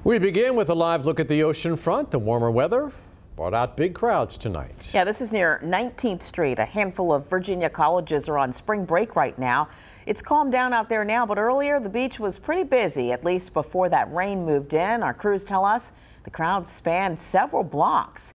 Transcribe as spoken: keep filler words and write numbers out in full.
We begin with a live look at the ocean front. The warmer weather brought out big crowds tonight. Yeah, this is near nineteenth street. A handful of Virginia colleges are on spring break right now. It's calmed down out there now, but earlier the beach was pretty busy, at least before that rain moved in. Our crews tell us the crowd spanned several blocks.